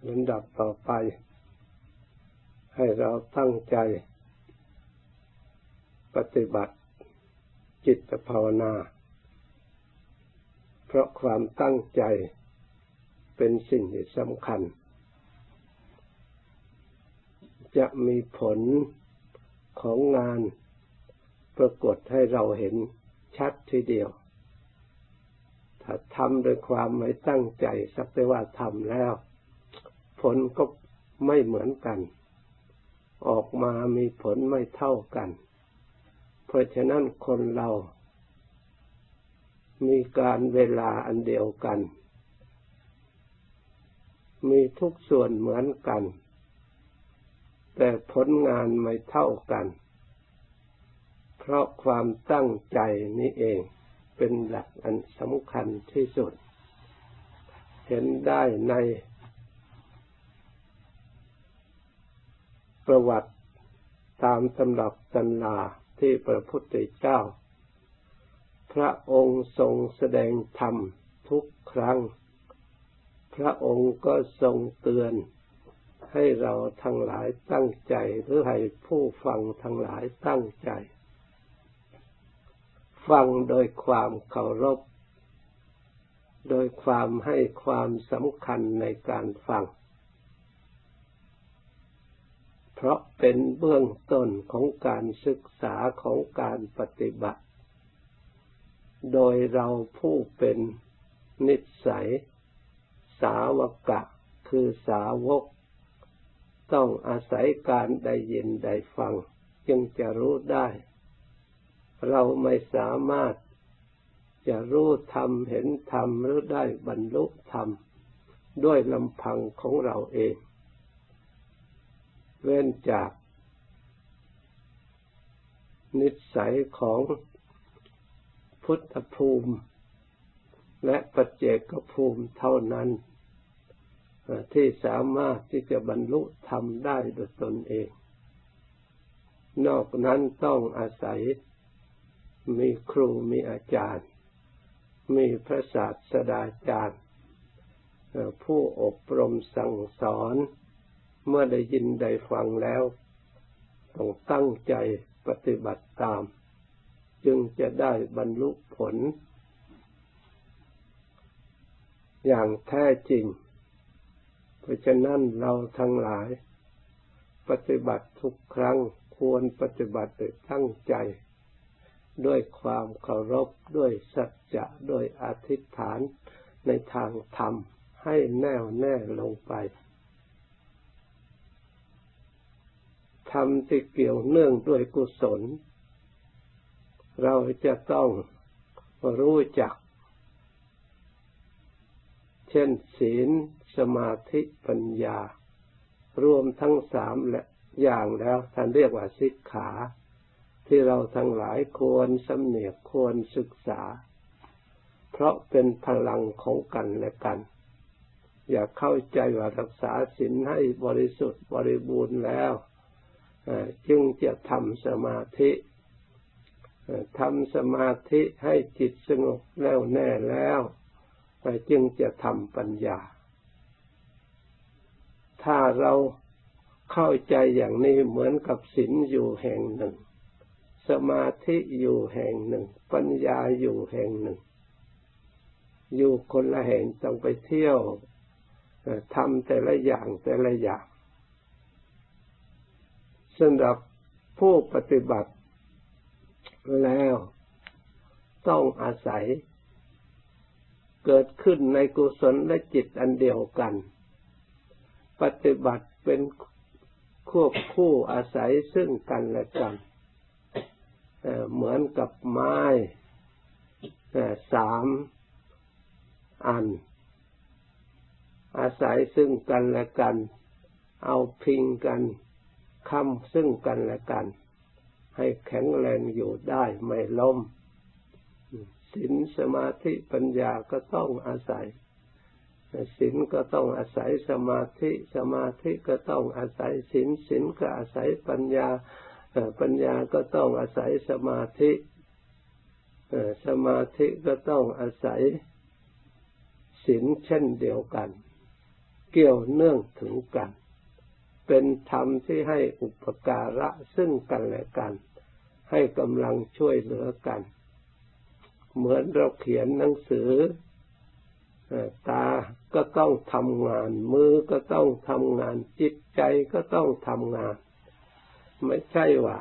ลำดับต่อไปให้เราตั้งใจปฏิบัติจิตภาวนาเพราะความตั้งใจเป็นสิ่งที่สำคัญจะมีผลของงานปรากฏให้เราเห็นชัดทีเดียวถ้าทำโดยความไม่ตั้งใจสักแต่ว่าทำแล้วผลก็ไม่เหมือนกันออกมามีผลไม่เท่ากันเพราะฉะนั้นคนเรามีการเวลาอันเดียวกันมีทุกส่วนเหมือนกันแต่ผลงานไม่เท่ากันเพราะความตั้งใจนี้เองเป็นหลักอันสำคัญที่สุดเห็นได้ในประวัติตามตำรับตำราที่พระพุทธเจ้าพระองค์ทรงแสดงธรรมทุกครั้งพระองค์ก็ทรงเตือนให้เราทั้งหลายตั้งใจหรือให้ผู้ฟังทั้งหลายตั้งใจฟังโดยความเคารพโดยความให้ความสำคัญในการฟังเพราะเป็นเบื้องต้นของการศึกษาของการปฏิบัติโดยเราผู้เป็นนิสัยสาวกะคือสาวกต้องอาศัยการได้ยินได้ฟังจึงจะรู้ได้เราไม่สามารถจะรู้ธรรมเห็นธรรมหรือได้บรรลุธรรมด้วยลำพังของเราเองเว้นจากนิสัยของพุทธภูมิและปัจเจกภูมิเท่านั้นที่สามารถที่จะบรรลุธรรมได้โดยตนเองนอกนั้นต้องอาศัยมีครูมีอาจารย์มีพระศาสดาจารย์ผู้อบรมสั่งสอนเมื่อได้ยินได้ฟังแล้วต้องตั้งใจปฏิบัติตามจึงจะได้บรรลุผลอย่างแท้จริงเพราะฉะนั้นเราทั้งหลายปฏิบัติทุกครั้งควรปฏิบัติโดยตั้งใจด้วยความเคารพด้วยสัจจะด้วยอธิษฐานในทางธรรมให้แน่วแน่ลงไปธรรมที่เกี่ยวเนื่องด้วยกุศลเราจะต้องรู้จักเช่นศีลสมาธิปัญญารวมทั้งสามอย่างแล้วท่านเรียกว่าสิกขาที่เราทั้งหลายควรสำเนียกควรศึกษาเพราะเป็นพลังของกันและกันอย่าเข้าใจว่ารักษาศีลให้บริสุทธิ์บริบูรณ์แล้วจึงจะทำสมาธิให้จิตสงบแน่วแน่แล้วจึงจะทำปัญญาถ้าเราเข้าใจอย่างนี้เหมือนกับศีลอยู่แห่งหนึ่งสมาธิอยู่แห่งหนึ่งปัญญาอยู่แห่งหนึ่งอยู่คนละแห่งต้องไปเที่ยวทำแต่ละอย่างสำหรับผู้ปฏิบัติแล้วต้องอาศัยเกิดขึ้นในกุศลและจิตอันเดียวกันปฏิบัติเป็นควบคู่อาศัยซึ่งกันและกันเหมือนกับไม้3 อันอาศัยซึ่งกันและกันเอาพิงกันค้ำซึ่งกันและกันให้แข็งแรงอยู่ได้ไม่ล้มศีลสมาธิปัญญาก็ต้องอาศัยศีลก็ต้องอาศัยสมาธิก็ต้องอาศัยศีลก็อาศัยปัญญาก็ต้องอาศัยสมาธิก็ต้องอาศัยศีลเช่นเดียวกันเกี่ยวเนื่องถึงกันเป็นธรรมที่ให้อุปการะซึ่งกันและกันให้กำลังช่วยเหลือกันเหมือนเราเขียนหนังสือตาก็ต้องทำงานมือก็ต้องทำงานจิตใจก็ต้องทำงานไม่ใช่ว่า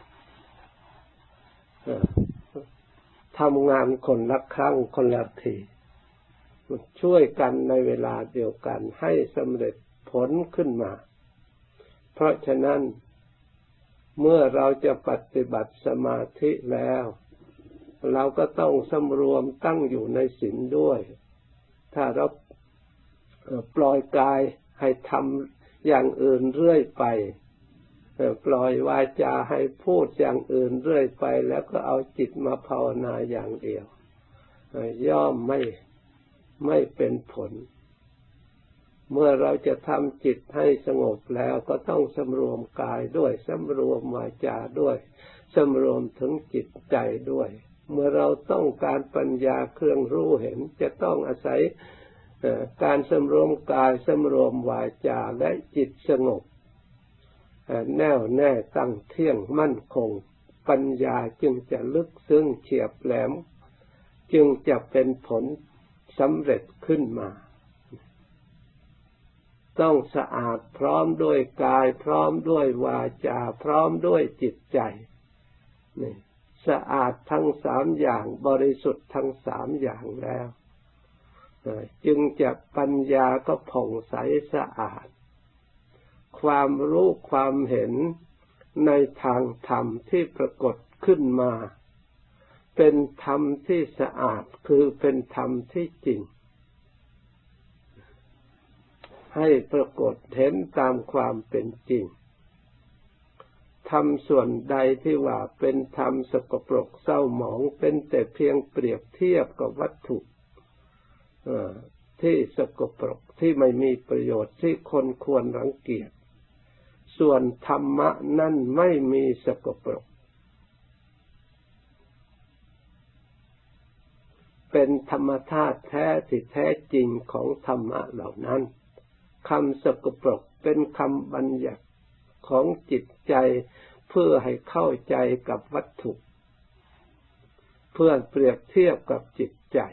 ทำงานคนละครั้งคนละทีช่วยกันในเวลาเดียวกันให้สำเร็จผลขึ้นมาเพราะฉะนั้นเมื่อเราจะปฏิบัติสมาธิแล้วเราก็ต้องสำรวมตั้งอยู่ในศีลด้วยถ้าเราปล่อยกายให้ทำอย่างอื่นเรื่อยไปปล่อยวาจาให้พูดอย่างอื่นเรื่อยไปแล้วก็เอาจิตมาภาวนาอย่างเดียวย่อมไม่เป็นผลเมื่อเราจะทำจิตให้สงบแล้วก็ต้องสำรวมกายด้วยสำรวมวาจาด้วยสำรวมถึงจิตใจด้วยเมื่อเราต้องการปัญญาเครื่องรู้เห็นจะต้องอาศัยการสำรวมกายสำรวมวาจาและจิตสงบแน่วแน่ตั้งเที่ยงมั่นคงปัญญาจึงจะลึกซึ้งเฉียบแหลมจึงจะเป็นผลสำเร็จขึ้นมาต้องสะอาดพร้อมด้วยกายพร้อมด้วยวาจาพร้อมด้วยจิตใจนี่สะอาดทั้งสามอย่างบริสุทธิ์ทั้งสามอย่างแล้วจึงจะปัญญาก็ผ่องใสสะอาดความรู้ความเห็นในทางธรรมที่ปรากฏขึ้นมาเป็นธรรมที่สะอาดคือเป็นธรรมที่จริงให้ปรากฏเห็นตามความเป็นจริงธรรมส่วนใดที่ว่าเป็นธรรมสกปรกเศร้าหมองเป็นแต่เพียงเปรียบเทียบกับวัตถุที่สกปรกที่ไม่มีประโยชน์ที่คนควรรังเกียจส่วนธรรมะนั่นไม่มีสกปรกเป็นธรรมชาติแท้ที่แท้จริงของธรรมะเหล่านั้นคำสกปรกเป็นคำบัญญัติของจิตใจเพื่อให้เข้าใจกับวัตถุเพื่อเปรียบเทียบกับจิตใจ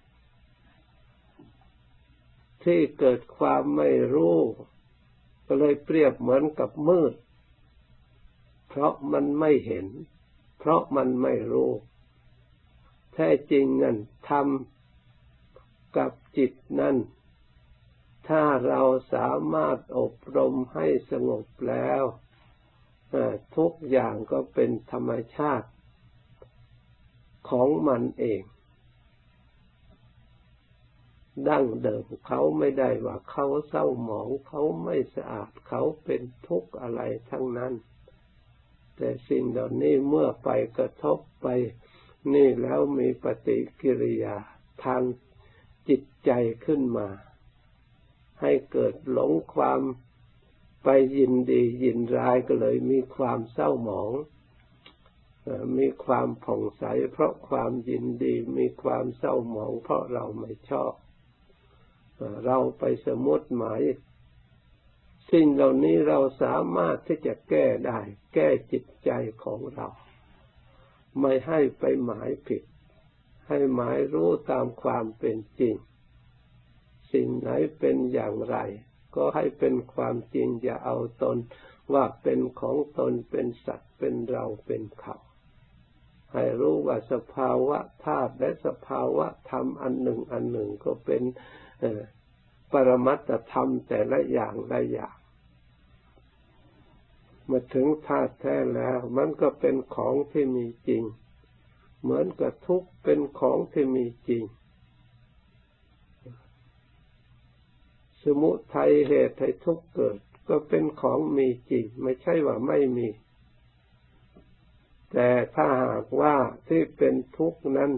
ที่เกิดความไม่รู้ก็เลยเปรียบเหมือนกับมืดเพราะมันไม่เห็นเพราะมันไม่รู้แท้จริงนั่นธรรมกับจิตนั่นถ้าเราสามารถอบรมให้สงบแล้วทุกอย่างก็เป็นธรรมชาติของมันเองดั้งเดิมเขาไม่ได้ว่าเขาเศร้าหมองเขาไม่สะอาดเขาเป็นทุกข์อะไรทั้งนั้นแต่สิ่งเหล่านี้เมื่อไปกระทบไปนี่แล้วมีปฏิกิริยาทางจิตใจขึ้นมาให้เกิดหลงความไปยินดียินร้ายก็เลยมีความเศร้าหมองมีความผ่องใสเพราะความยินดีมีความเศร้าหมองเพราะเราไม่ชอบเราไปสมมติหมายสิ่งเหล่านี้เราสามารถที่จะแก้ได้แก้จิตใจของเราไม่ให้ไปหมายผิดให้หมายรู้ตามความเป็นจริงสิ่งไหนเป็นอย่างไรก็ให้เป็นความจริงอย่าเอาตนว่าเป็นของตนเป็นสัตว์เป็นเราเป็นเขาให้รู้ว่าสภาวะธาตุและสภาวะธรรมอันหนึ่งก็เป็นปรมัตถธรรมแต่ละอย่างละอย่างมาถึงธาตุแท้แล้วมันก็เป็นของที่มีจริงเหมือนกับทุกข์เป็นของที่มีจริงสมุทัยเหตุให้ทุกข์เกิดก็เป็นของมีจริงไม่ใช่ว่าไม่มีแต่ถ้าหากว่าที่เป็นทุกข์นั้น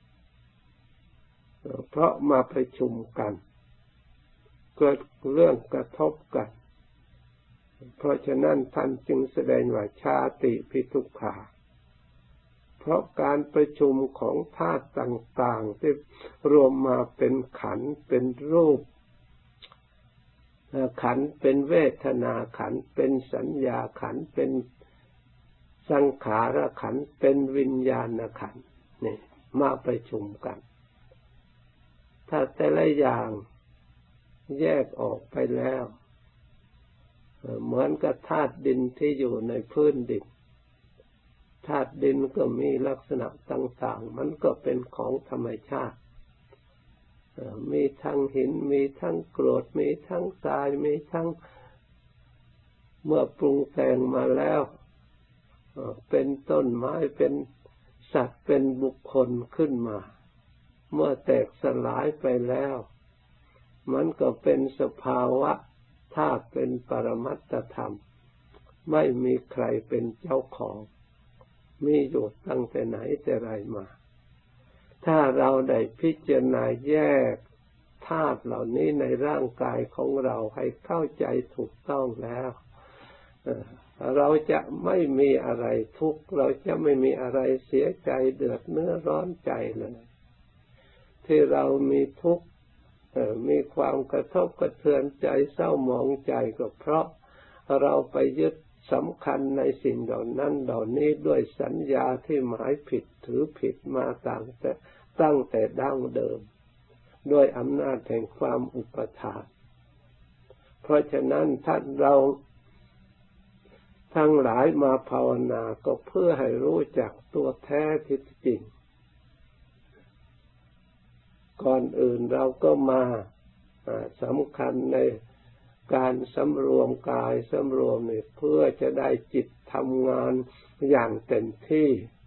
เพราะมาประชุมกันเกิดเรื่องกระทบกันเพราะฉะนั้นท่านจึงแสดงว่าชาติปิทุกขาเพราะการประชุมของธาตุต่างๆที่รวมมาเป็นขันธ์เป็นรูปขันธ์เป็นเวทนาขันธ์เป็นสัญญาขันธ์เป็นสังขารขันธ์เป็นวิญญาณขันธ์นี่มาประชุมกันถ้าแต่ละอย่างแยกออกไปแล้วเหมือนกับธาตุดินที่อยู่ในพื้นดินธาตุดินก็มีลักษณะต่างๆมันก็เป็นของธรรมชาติมีทั้งหินมีทั้งกรวดมีทั้งทรายมีทั้งเมื่อปรุงแต่งมาแล้วเป็นต้นไม้เป็นสัตว์เป็นบุคคลขึ้นมาเมื่อแตกสลายไปแล้วมันก็เป็นสภาวะธาตุเป็นปรมัตถธรรมไม่มีใครเป็นเจ้าของมีอยู่ตั้งแต่ไหนแต่ไรมาถ้าเราได้พิจารณาแยกธาตุเหล่านี้ในร่างกายของเราให้เข้าใจถูกต้องแล้วเราจะไม่มีอะไรทุกข์เราจะไม่มีอะไรเสียใจเดือดเนื้อร้อนใจเลยที่เรามีทุกข์มีความกระทบกระเทือนใจเศร้าหมองใจก็เพราะเราไปยึดสำคัญในสิ่งเหล่านั้นเหล่านี้ด้วยสัญญาที่หมายผิดถือผิดมาตั้งแต่ดั้งเดิมด้วยอำนาจแห่งความอุปทานเพราะฉะนั้นท่านเราทั้งหลายมาภาวนาก็เพื่อให้รู้จักตัวแท้ที่จริงก่อนอื่นเราก็มาสำคัญในการสำรวมกายสำรวมนี่เพื่อจะได้จิตทำงานอย่างเต็มที่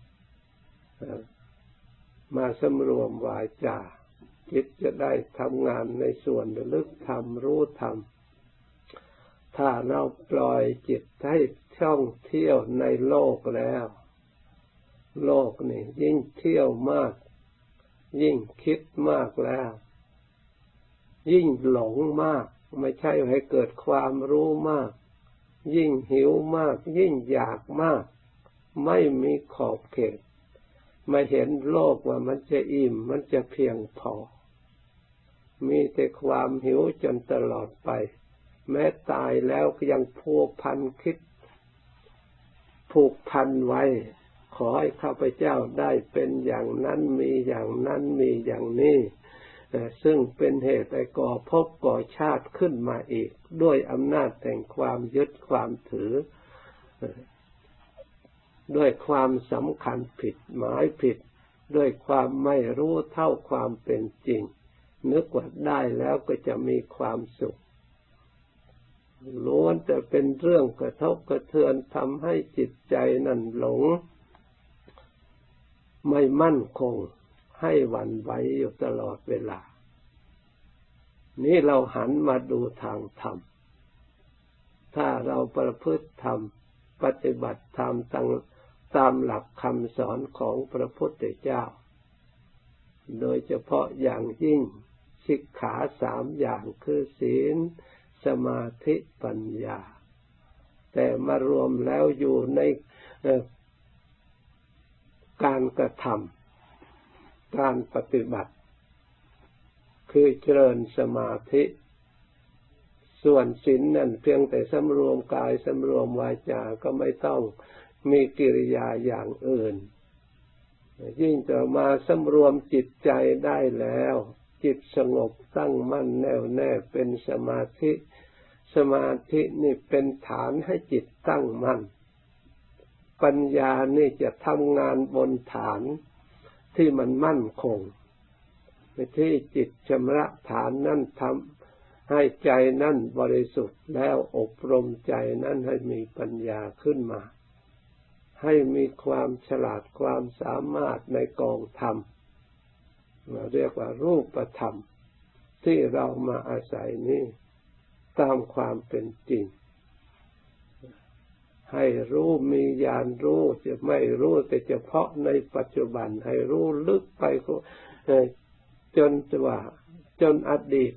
มาสำรวมวาจาจิตจะได้ทำงานในส่วนระลึกธรรมรู้ธรรมถ้าเราปล่อยจิตให้ท่องเที่ยวในโลกแล้วโลกนี่ยิ่งเที่ยวมากยิ่งคิดมากแล้วยิ่งหลงมากไม่ใช่ให้เกิดความรู้มากยิ่งหิวมากยิ่งอยากมากไม่มีขอบเขตไม่เห็นโลกว่ามันจะอิ่มมันจะเพียงพอมีแต่ความหิวจนตลอดไปแม้ตายแล้วก็ยังผูกพันไว้ขอให้ข้าพเจ้าได้เป็นอย่างนั้นมีอย่างนั้นมีอย่างนี้ซึ่งเป็นเหตุให้ก่อภพก่อชาติขึ้นมาอีกด้วยอำนาจแห่งความยึดความถือด้วยความสำคัญผิดหมายผิดด้วยความไม่รู้เท่าความเป็นจริงนึกว่าได้แล้วก็จะมีความสุขล้วนแต่เป็นเรื่องกระทบกระเทือนทำให้จิตใจนั่นหลงไม่มั่นคงให้หวั่นไหวอยู่ตลอดเวลานี่เราหันมาดูทางธรรมถ้าเราประพฤติธรรมปฏิบัติธรรมตามหลักคำสอนของพระพุทธเจ้าโดยเฉพาะอย่างยิ่งสิกขา3อย่างคือศีลสมาธิปัญญาแต่มารวมแล้วอยู่ในการกระทำการปฏิบัติคือเจริญสมาธิส่วนศีลนั่นเพียงแต่สำรวมกายสำรวมวาจาก็ไม่ต้องมีกิริยาอย่างอื่นยิ่งจะมาสำรวมจิตใจได้แล้วจิตสงบตั้งมั่นแน่วแน่เป็นสมาธิสมาธินี่เป็นฐานให้จิตตั้งมั่นปัญญานี่จะทำงานบนฐานที่มันมั่นคงที่จิตชำระฐานนั่นทำให้ใจนั่นบริสุทธิ์แล้วอบรมใจนั่นให้มีปัญญาขึ้นมาให้มีความฉลาดความสามารถในกองธรรมเรียกว่ารูปธรรมที่เรามาอาศัยนี้ตามความเป็นจริงให้รู้มีญาณรู้จะไม่รู้แต่เฉพาะในปัจจุบันให้รู้ลึกไปจนอดีต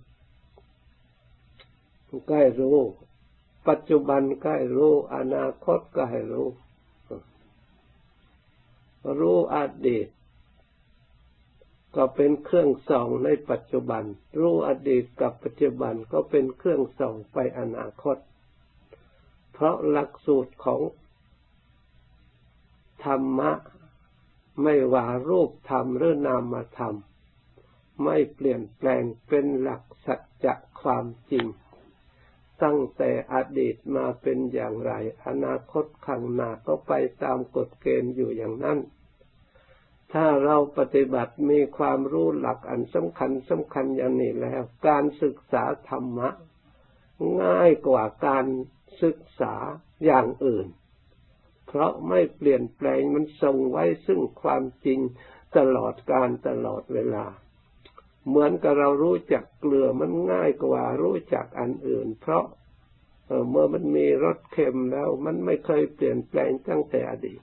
ใกล้รู้ปัจจุบันใกล้รู้อนาคตก็ให้รู้อดีตก็เป็นเครื่องส่องในปัจจุบันรู้อดีตกับปัจจุบันก็เป็นเครื่องส่องไปอนาคตเพราะหลักสูตรของธรรมะไม่ว่ารูปธรรมหรือนามธรรมไม่เปลี่ยนแปลงเป็นหลักสัจจะความจริงตั้งแต่อดีตมาเป็นอย่างไรอนาคตข้างหน้าก็ไปตามกฎเกณฑ์อยู่อย่างนั้นถ้าเราปฏิบัติมีความรู้หลักอันสำคัญอย่างนี้แล้วการศึกษาธรรมะง่ายกว่าการศึกษาอย่างอื่นเพราะไม่เปลี่ยนแปลงมันทรงไว้ซึ่งความจริงตลอดกาลตลอดเวลาเหมือนกับเรารู้จักเกลือมันง่ายกว่ารู้จักอันอื่นเพราะเมื่อมันมีรสเค็มแล้วมันไม่เคยเปลี่ยนแปลงตั้งแต่อดีต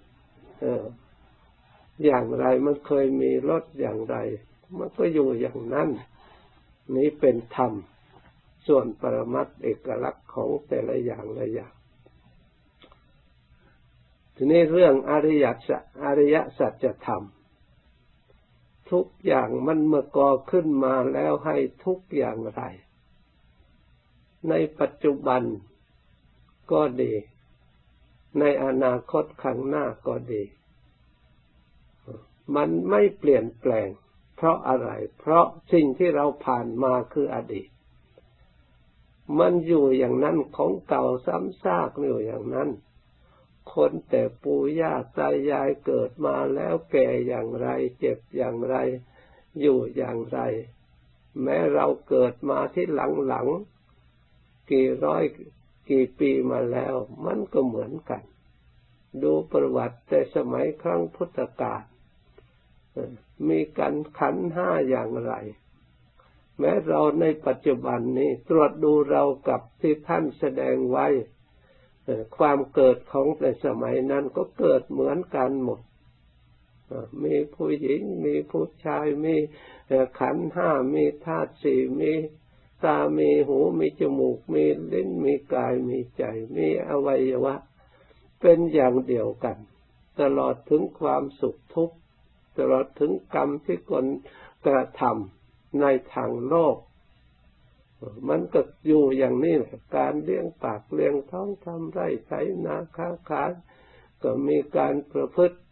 อย่างไรมันเคยมีรสอย่างไรมันก็อยู่อย่างนั้นนี้เป็นธรรมส่วนปรมัตถ์เอกลักษณ์ของแต่ละอย่างละอย่างทีนี้เรื่องอริยสัจธรรมทุกอย่างมันเมื่อก่อขึ้นมาแล้วให้ทุกอย่างไรในปัจจุบันก็ดีในอนาคตข้างหน้าก็ดีมันไม่เปลี่ยนแปลงเพราะอะไรเพราะสิ่งที่เราผ่านมาคืออดีตมันอยู่อย่างนั้นของเก่าซ้ำซากอยู่อย่างนั้นคนแต่ปู่ย่าตายายเกิดมาแล้วแก่อย่างไรเจ็บอย่างไรอยู่อย่างไรแม้เราเกิดมาที่หลังกี่ร้อยกี่ปีมาแล้วมันก็เหมือนกันดูประวัติแต่สมัยครั้งพุทธกาลมีกันขันธ์ห้าอย่างไรแม้เราในปัจจุบันนี้ตรวจดูเรากับที่ท่านแสดงไว้ความเกิดของในสมัยนั้นก็เกิดเหมือนกันหมดมีผู้หญิงมีผู้ชายมีขันธ์ห้ามีธาตุสี่มีตามีหูมีจมูกมีลิ้นมีกายมีใจมีอวัยวะเป็นอย่างเดียวกันตลอดถึงความสุขทุกข์ตลอดถึงกรรมที่คนกระทำในทางโลกมันก็อยู่อย่างนี้แหละการเลี้ยงปากเลี้ยงท้องทำไร่ไถนาค้าขายก็มีการประพฤติ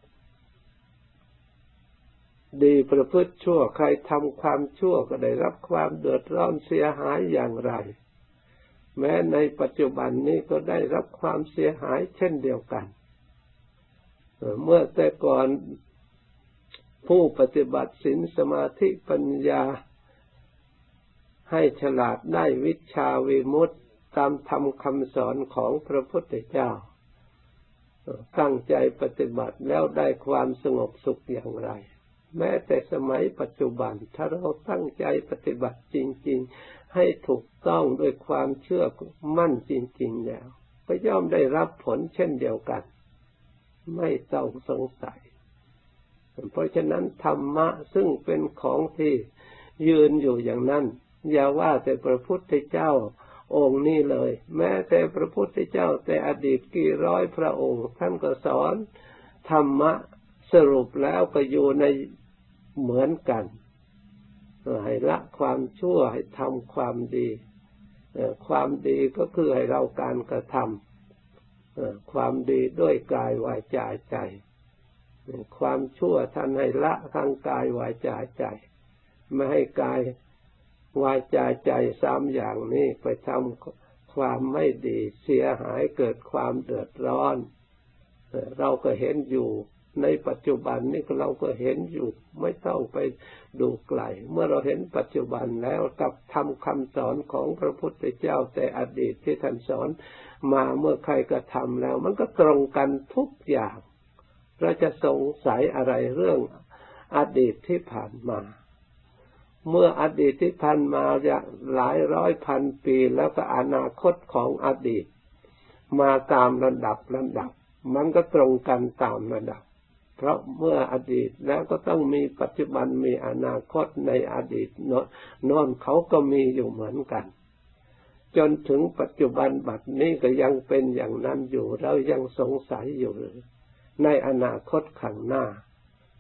ดีประพฤติชั่วใครทำความชั่วก็ได้รับความเดือดร้อนเสียหายอย่างไรแม้ในปัจจุบันนี้ก็ได้รับความเสียหายเช่นเดียวกันเมื่อแต่ก่อนผู้ปฏิบัติศีลสมาธิปัญญาให้ฉลาดได้วิชาวิมุตติตามธรรมคำสอนของพระพุทธเจ้าตั้งใจปฏิบัติแล้วได้ความสงบสุขอย่างไรแม้แต่สมัยปัจจุบันถ้าเราตั้งใจปฏิบัติจริงๆให้ถูกต้องด้วยความเชื่อมั่นจริงๆแล้วก็ย่อมได้รับผลเช่นเดียวกันไม่ต้องสงสัยเพราะฉะนั้นธรรมะซึ่งเป็นของที่ยืนอยู่อย่างนั้นอย่าว่าแต่พระพุทธเจ้าองค์นี้เลยแม้แต่พระพุทธเจ้าแต่อดีตกี่ร้อยพระองค์ท่านก็สอนธรรมะสรุปแล้วก็อยู่ในเหมือนกันให้ละความชั่วให้ทำความดีความดีก็คือให้เราการกระทำความดีด้วยกายวาจาใจความชั่วท่านให้ละทางกายวาจาใจไม่ให้กายวาจาใจสามอย่างนี้ไปทำความไม่ดีเสียหายเกิดความเดือดร้อนเราก็เห็นอยู่ในปัจจุบันนี้เราก็เห็นอยู่ไม่ต้องไปดูไกลเมื่อเราเห็นปัจจุบันแล้วกับทำคำสอนของพระพุทธเจ้าแต่อดีตที่ท่านสอนมาเมื่อใครกระทำแล้วมันก็ตรงกันทุกอย่างเราจะสงสัยอะไรเรื่องอดีตที่ผ่านมาเมื่ออดีตที่ผ่านมาจะหลายร้อยพันปีแล้วก็อนาคตของอดีตมาตามลำดับมันก็ตรงกันตามระดับเพราะเมื่ออดีตแล้วก็ต้องมีปัจจุบันมีอนาคตในอดีตโน้นเขาก็มีอยู่เหมือนกันจนถึงปัจจุบันบัดนี้ก็ยังเป็นอย่างนั้นอยู่เรายังสงสัยอยู่ในอนาคตข้างหน้า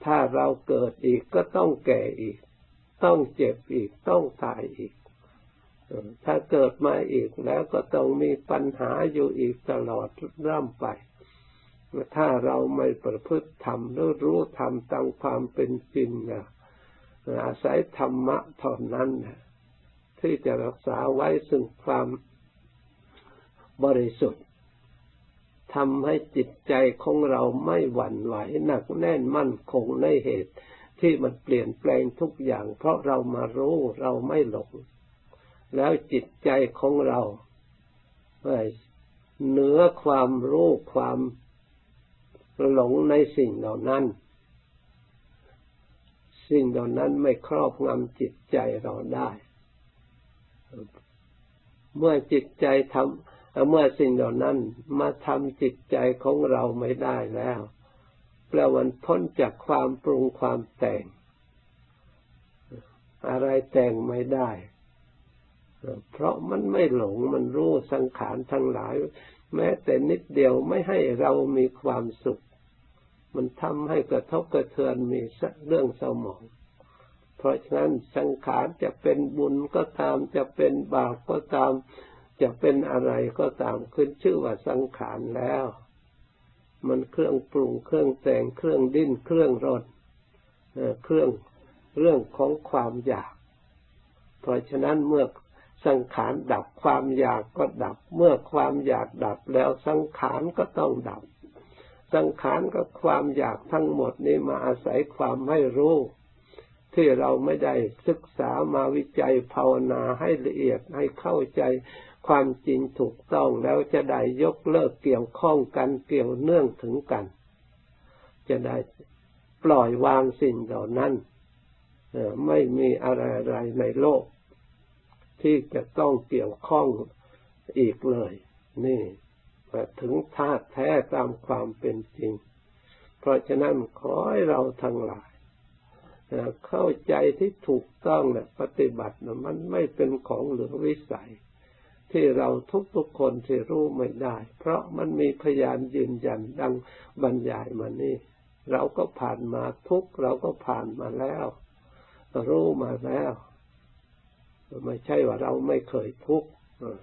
ถ้าเราเกิดอีกก็ต้องแก่อีกต้องเจ็บอีกต้องตายอีกถ้าเกิดมาอีกแล้วก็ต้องมีปัญหาอยู่อีกตลอดร่ำไปถ้าเราไม่ประพฤติธรรมหรือรู้ธรรมตามความเป็นจริงอาศัยธรรมะเท่านั้นที่จะรักษาไว้ซึ่งความบริสุทธิ์ทำให้จิตใจของเราไม่หวั่นไหวหนักแน่นมั่นคงในเหตุที่มันเปลี่ยนแปลงทุกอย่างเพราะเรามารู้เราไม่หลงแล้วจิตใจของเราเหนือความรู้ความหลงในสิ่งเหล่านั้นสิ่งเหล่านั้นไม่ครอบงำจิตใจเราได้เมื่อจิตใจเมื่อสิ่งเหล่านั้นมาทำจิตใจของเราไม่ได้แล้วแปลว่าพ้นจากความปรุงความแต่งอะไรแต่งไม่ได้เพราะมันไม่หลงมันรู้สังขารทั้งหลายแม้แต่นิดเดียวไม่ให้เรามีความสุขมันทำให้กระทบกระเทือนมีเรื่องเศร้าหมองเพราะฉะนั้นสังขารจะเป็นบุญก็ตามจะเป็นบาปก็ตามจะเป็นอะไรก็ตามขึ้นชื่อว่าสังขารแล้วมันเครื่องปรุงเครื่องแต่งเครื่องดิ้นเครื่องรนเครื่องของความอยากเพราะฉะนั้นเมื่อสังขารดับความอยากก็ดับเมื่อความอยากดับแล้วสังขารก็ต้องดับสังขารกับความอยากทั้งหมดนี้มาอาศัยความไม่รู้ที่เราไม่ได้ศึกษามาวิจัยภาวนาให้ละเอียดให้เข้าใจความจริงถูกต้องแล้วจะได้ยกเลิกเกี่ยวข้องกันเกี่ยวเนื่องถึงกันจะได้ปล่อยวางสิ่งเหล่านั้นไม่มีอะไรในโลกที่จะต้องเกี่ยวข้องอีกเลยนี่ถึงธาตุแท้ตามความเป็นจริงเพราะฉะนั้นขอให้เราทั้งหลายเข้าใจที่ถูกต้องปฏิบัติมันไม่เป็นของเหลือวิสัยที่เราทุกคนที่รู้ไม่ได้เพราะมันมีพยานยืนยันดังบรรยายมานี่เราก็ผ่านมาเราก็ผ่านมาแล้วรู้มาแล้วไม่ใช่ว่าเราไม่เคยทุกข์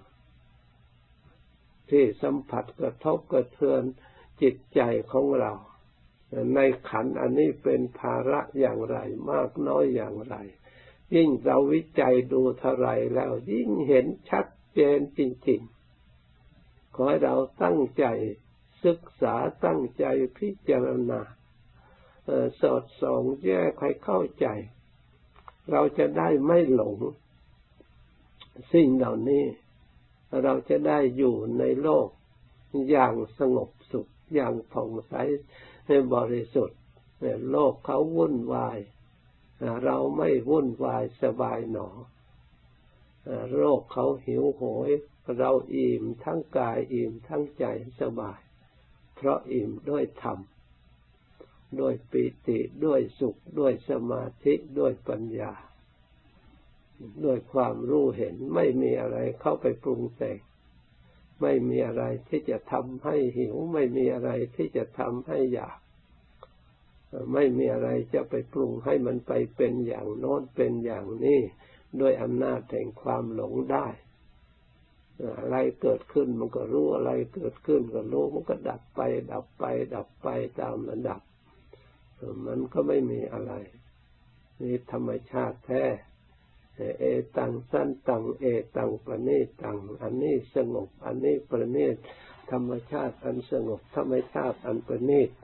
ที่สัมผัสกระทบกระเทือนจิตใจของเราในขันธ์อันนี้เป็นภาระอย่างไรมากน้อยอย่างไรยิ่งเราวิจัยดูเท่าไรแล้วยิ่งเห็นชัดเจนจริงๆขอให้เราตั้งใจศึกษาตั้งใจพิจารณาสอดส่องแยกให้เข้าใจเราจะได้ไม่หลงสิ่งเหล่านี้เราจะได้อยู่ในโลกอย่างสงบสุขอย่างผ่องใสบริสุทธิ์โลกเขาวุ่นวายเราไม่วุ่นวายสบายหนอโลกเขาหิวโหยเราอิ่มทั้งกายอิ่มทั้งใจสบายเพราะอิ่มด้วยธรรมด้วยปิติด้วยสุขด้วยสมาธิด้วยปัญญาด้วยความรู้เห็นไม่มีอะไรเข้าไปปรุงแต่งไม่มีอะไรที่จะทำให้หิวไม่มีอะไรที่จะทำให้อยากไม่มีอะไรจะไปปรุงให้มันไปเป็นอย่างโน้นเป็นอย่างนี้ด้วยอำนาจแห่งความหลงได้อะไรเกิดขึ้นมันก็รู้อะไรเกิดขึ้นก็รู้มันก็ดับไปดับไปดับไปตามระดับมันก็ไม่มีอะไรนี่ธรรมชาติแท้เอตังสันตังเอตังปณิตังอันนี้สงบอันนี้ประณีตธรรมชาติอันสงบธรรมชาติอันประณีต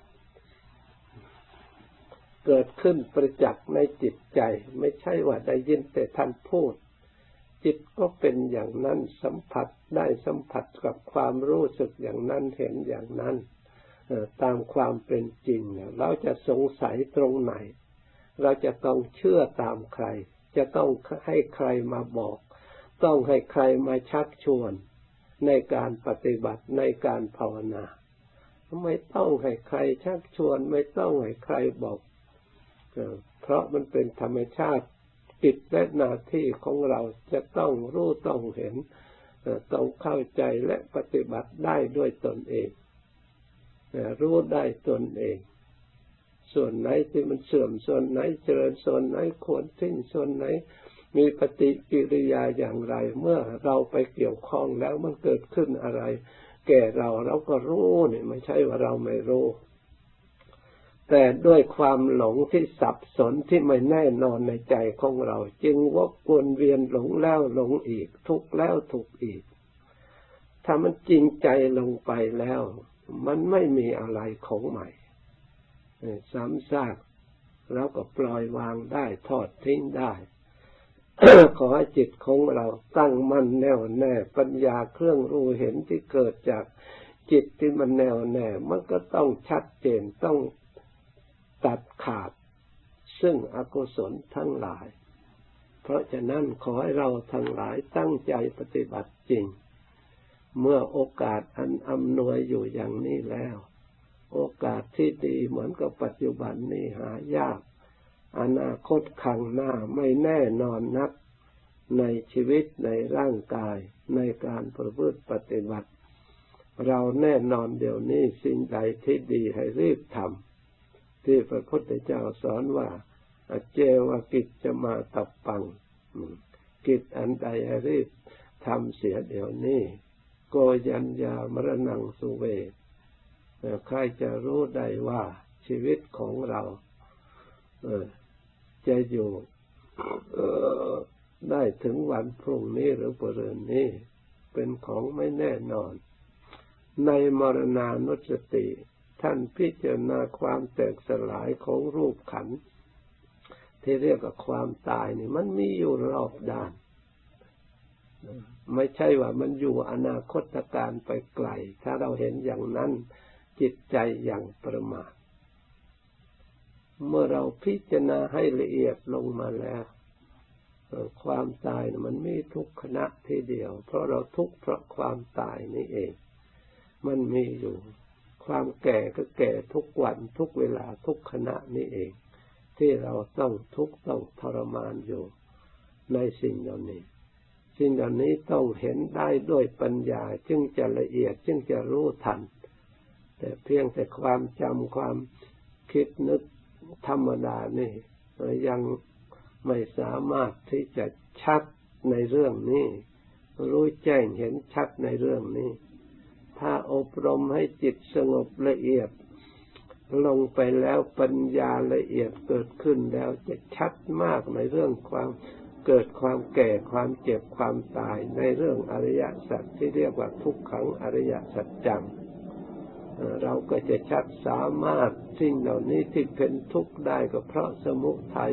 เกิดขึ้นประจักษ์ในจิตใจไม่ใช่ว่าได้ยินแต่ท่านพูดจิตก็เป็นอย่างนั้นสัมผัสได้สัมผัสกับความรู้สึกอย่างนั้นเห็นอย่างนั้นตามความเป็นจริงเราจะสงสัยตรงไหนเราจะต้องเชื่อตามใครจะต้องให้ใครมาบอกต้องให้ใครมาชักชวนในการปฏิบัติในการภาวนาไม่ต้องให้ใครชักชวนไม่ต้องให้ใครบอกเพราะมันเป็นธรรมชาติกิจและหน้าที่ของเราจะต้องรู้ต้องเห็นต้องเข้าใจและปฏิบัติได้ด้วยตนเองรู้ได้ตนเองส่วนไหนที่มันเสื่อมส่วนไหนเจริญส่วนไหนควรทิ้งส่วนไหนมีปฏิกิริยาอย่างไรเมื่อเราไปเกี่ยวข้องแล้วมันเกิดขึ้นอะไรแก่เราก็รู้นี่ไม่ใช่ว่าเราไม่รู้แต่ด้วยความหลงที่สับสนที่ไม่แน่นอนในใจของเราจึงวกวนเวียนหลงแล้วหลงอีกทุกข์แล้วทุกข์อีกถ้ามันจริงใจลงไปแล้วมันไม่มีอะไรของใหม่ซ้ำซากแล้วก็ปล่อยวางได้ทอดทิ้งได้ ขอให้จิตของเราตั้งมั่นแน่วแน่ปัญญาเครื่องรู้เห็นที่เกิดจากจิตที่มันแน่วแน่มันก็ต้องชัดเจนต้องตัดขาดซึ่งอกุศลทั้งหลายเพราะฉะนั้นขอให้เราทั้งหลายตั้งใจปฏิบัติจริงเมื่อโอกาสอันอำนวยอยู่อย่างนี้แล้วโอกาสที่ดีเหมือนกับปัจจุบันนี้หายากอนาคตข้างหน้าไม่แน่นอนนักในชีวิตในร่างกายในการประพฤติปฏิบัติเราแน่นอนเดี๋ยวนี้สิ่งใดที่ดีให้รีบทำที่พระพุทธเจ้าสอนว่าเจวกิจจะมาตับปังกิจอันใดให้รีบทำเสียเดี๋ยวนี้โกยัญญามรณังสุเวใครจะรู้ได้ว่าชีวิตของเราจะอยู่ได้ถึงวันพรุ่งนี้หรือปรืนนี้เป็นของไม่แน่นอนในมรณานุสติท่านพิจารณาความแตกสลายของรูปขันธ์ที่เรียกว่าความตายนี่มันมีอยู่รอบด้านไม่ใช่ว่ามันอยู่อนาคตการไปไกลถ้าเราเห็นอย่างนั้นจิตใจอย่างประมาทเมื่อเราพิจารณาให้ละเอียดลงมาแล้วความตายมันมีทุกขณะทีเดียวเพราะเราทุกข์เพราะความตายนี่เองมันมีอยู่ความแก่ก็แก่ทุกวันทุกเวลาทุกขณะนี่เองที่เราต้องทุกข์ต้องทรมานอยู่ในสิ่งเหล่านี้สิ่งเหล่านี้ต้องเห็นได้ด้วยปัญญาจึงจะละเอียดจึงจะรู้ทันแต่เพียงแต่ความจำความคิดนึกธรรมดานี่ยังไม่สามารถที่จะชัดในเรื่องนี้รู้แจ้งเห็นชัดในเรื่องนี้ถ้าอบรมให้จิตสงบละเอียดลงไปแล้วปัญญาละเอียดเกิดขึ้นแล้วจะชัดมากในเรื่องความเกิดความแก่ความเจ็บความตายในเรื่องอริยสัจที่เรียกว่าทุกขังอริยสัจจังเราก็จะชัดสามารถสิ่งเหล่านี้ที่เป็นทุกข์ได้ก็เพราะสมุทัย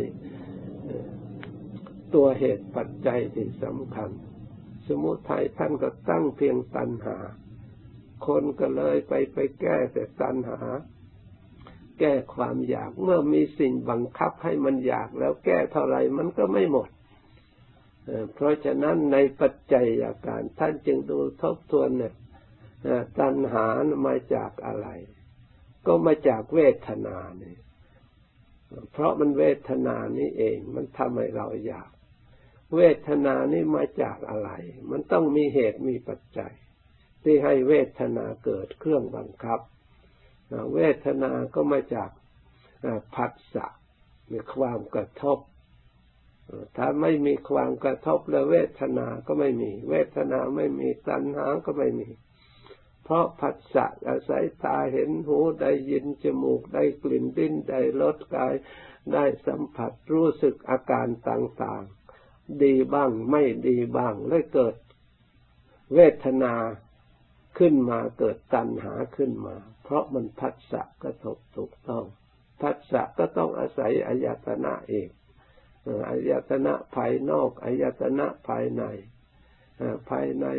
ตัวเหตุปัจจัยที่สำคัญสมุทัยท่านก็ตั้งเพียงตัณหาคนก็เลยไปแก้แต่ตัณหาแก้ความอยากเมื่อมีสิ่งบังคับให้มันอยากแล้วแก้เท่าไรมันก็ไม่หมดเพราะฉะนั้นในปัจจัยอาการท่านจึงดูทบทวนเนี่ยตัณหามาจากอะไรก็มาจากเวทนาเนี่ยเพราะมันเวทนานี้เองมันทำให้เราอยากเวทนานี้มาจากอะไรมันต้องมีเหตุมีปัจจัยที่ให้เวทนาเกิดเครื่องบังคับเวทนาก็มาจากผัสสะมีความกระทบถ้าไม่มีความกระทบแล้วเวทนาก็ไม่มีเวทนาไม่มีตัณหาก็ไม่มีเพราะผัสสะอาศัยตาเห็นหูได้ยินจมูกได้กลิ่นลิ้นได้รสกายได้สัมผัสรู้สึกอาการต่างๆดีบ้างไม่ดีบ้างเลยเกิดเวทนาขึ้นมาเกิดตัณหาขึ้นมาเพราะมันผัสสะกระทบถูกต้องผัสสะก็ต้องอาศัยอายตนะเองอายตนะภายนอกอายตนะภายในภายใน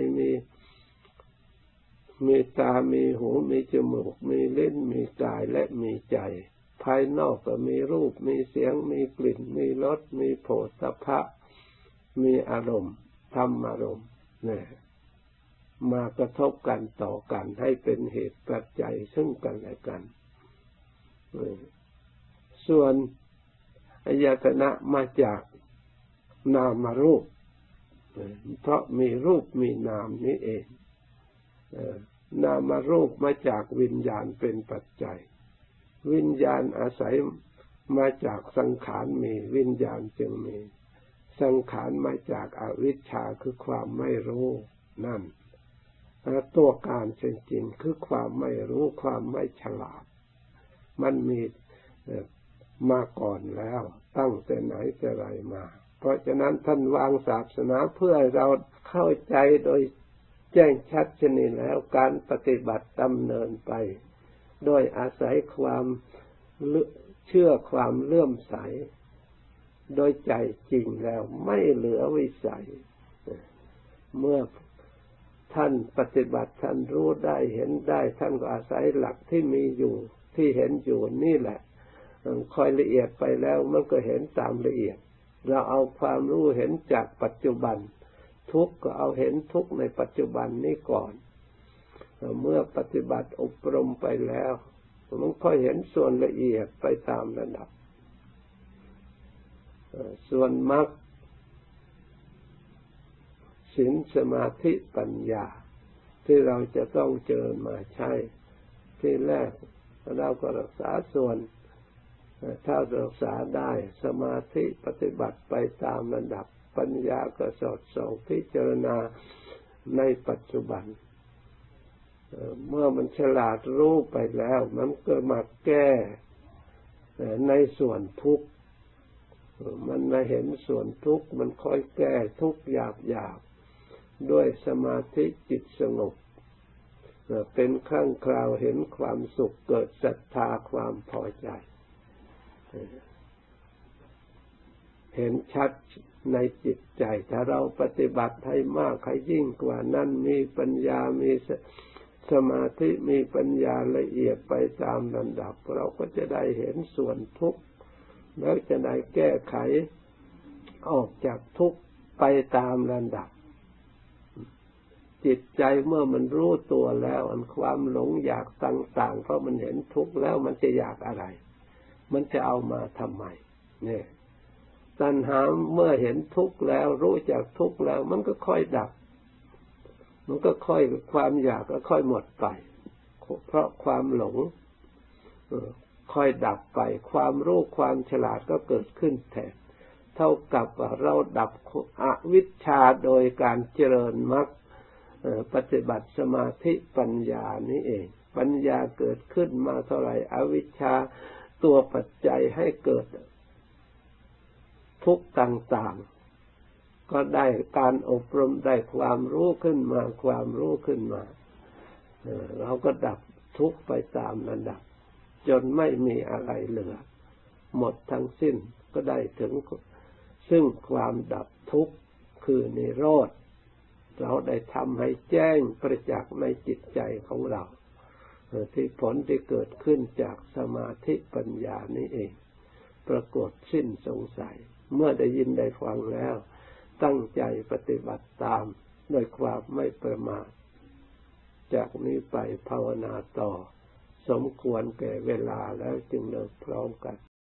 มีตามีหูมีจมูกมีลิ้นมีกายและมีใจภายนอกก็มีรูปมีเสียงมีกลิ่นมีรสมีโผฏฐัพพะมีอารมณ์ธรรมอารมณ์เนี่ยมากระทบกันต่อกันให้เป็นเหตุปัจจัยซึ่งกันและกันส่วนอายตนะมาจากนามรูปเพราะมีรูปมีนามนี้เองนามรูปมาจากวิญญาณเป็นปัจจัยวิญญาณอาศัยมาจากสังขารมีวิญญาณจึงมีสังขารมาจากอวิชชาคือความไม่รู้นั่นตัวการจริงๆคือความไม่รู้ความไม่ฉลาดมันมีมาก่อนแล้วตั้งแต่ไหนแต่ไรมาเพราะฉะนั้นท่านวางศาสนาเพื่อให้เราเข้าใจโดยแจ้งชัดเจนแล้วการปฏิบัติดำเนินไปโดยอาศัยความเชื่อความเลื่อมใสโดยใจจริงแล้วไม่เหลือวิสัยเมื่อท่านปฏิบัติท่านรู้ได้เห็นได้ท่านก็อาศัยหลักที่มีอยู่ที่เห็นอยู่นี่แหละค่อยละเอียดไปแล้วมันก็เห็นตามละเอียดเราเอาความรู้เห็นจากปัจจุบันทุกข์ก็เอาเห็นทุกข์ในปัจจุบันนี้ก่อนเมื่อปฏิบัติอบรมไปแล้วมันค่อยเห็นส่วนละเอียดไปตามระดับส่วนมรรคศีลสมาธิปัญญาที่เราจะต้องเจริญมาใช้ที่แรกเราก็รักษาส่วนถ้ารักษาได้สมาธิปฏิบัติไปตามระดับปัญญาก็สอดส่องพิจารณาในปัจจุบันเมื่อมันฉลาดรู้ไปแล้วมันก็มาแก้ในส่วนทุกข์มันมาเห็นส่วนทุกข์มันค่อยแก้ทุกข์หยาบๆด้วยสมาธิจิตสงบเป็นครั้งคราวเห็นความสุขเกิดศรัทธาความพอใจเห็นชัดในจิตใจถ้าเราปฏิบัติให้มากให้ยิ่งกว่านั้นมีปัญญามีสมาธิมีปัญญาละเอียดไปตามลำดับเราก็จะได้เห็นส่วนทุกข์แล้วจะได้แก้ไขออกจากทุกข์ไปตามลำดับจิตใจเมื่อมันรู้ตัวแล้วอันความหลงอยากต่างๆเพราะมันเห็นทุกข์แล้วมันจะอยากอะไรมันจะเอามาทำไมเนี่ยตัณหาเมื่อเห็นทุกข์แล้วรู้จักทุกข์แล้วมันก็ค่อยดับมันก็ค่อยความอยากก็ค่อยหมดไปเพราะความหลงค่อยดับไปความรู้ความฉลาดก็เกิดขึ้นแทนเท่ากับว่าเราดับอวิชชาโดยการเจริญมรรคปฏิบัติสมาธิปัญญานี้เองปัญญาเกิดขึ้นมาเท่าไหร่อวิชชาตัวปัจจัยให้เกิดทุกข์ต่างๆก็ได้การอบรมได้ความรู้ขึ้นมาความรู้ขึ้นมาเราก็ดับทุกข์ไปตามระดับจนไม่มีอะไรเหลือหมดทั้งสิ้นก็ได้ถึงซึ่งความดับทุกข์คือนิโรธเราได้ทำให้แจ้งประจักษ์ในจิตใจของเราที่ผลที่เกิดขึ้นจากสมาธิปัญญานี้เองปรากฏสิ้นสงสัยเมื่อได้ยินได้ฟังแล้วตั้งใจปฏิบัติตามด้วยความไม่ประมาทจากนี้ไปภาวนาต่อสมควรแก่เวลาแล้วจึงเลิกพร้อมกัน